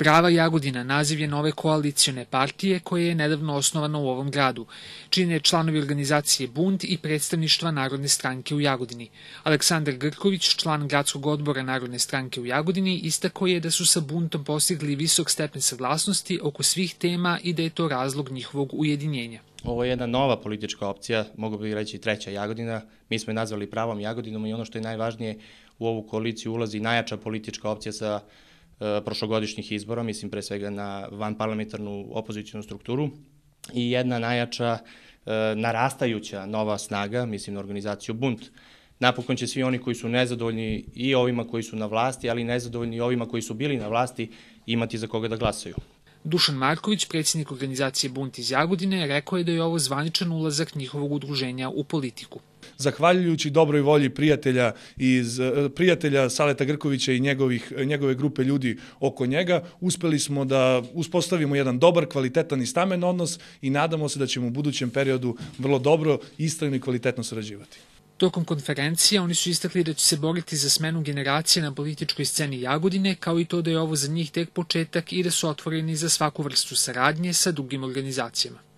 Prava Jagodina naziv je nove koalicione partije koje je nedavno osnovano u ovom gradu. Čine članovi organizacije Bunt i predstavništva Narodne stranke u Jagodini. Aleksandar Grković, član gradskog odbora Narodne stranke u Jagodini, istakao je da su sa Buntom postigli visok stepen saglasnosti oko svih tema i da je to razlog njihovog ujedinjenja. Ovo je jedna nova politička opcija, mogu bih reći treća Jagodina. Mi smo je nazvali pravom Jagodinom i ono što je najvažnije, u ovu koaliciju ulazi najjača politička opcija sa prošlogodišnjih izbora, mislim pre svega na vanparlamentarnu opozicijnu strukturu i jedna najjača narastajuća nova snaga, mislim na organizaciju Bunt. Napokon će svi oni koji su nezadovoljni i ovima koji su na vlasti, ali i nezadovoljni i ovima koji su bili na vlasti imati za koga da glasaju. Dušan Marković, predsjednik organizacije Bunt iz Jagodine, rekao je da je ovo zvaničan ulazak njihovog udruženja u politiku. Zahvaljujući dobroj volji prijatelja Saleta Grkovića i njegove grupe ljudi oko njega, uspeli smo da uspostavimo jedan dobar, kvalitetan i stamen odnos i nadamo se da ćemo u budućem periodu vrlo dobro, istrajno i kvalitetno sarađivati. Tokom konferencije oni su istakli da će se boriti za smenu generacije na političkoj sceni Jagodine, kao i to da je ovo za njih tek početak i da su otvoreni za svaku vrstu saradnje sa drugim organizacijama.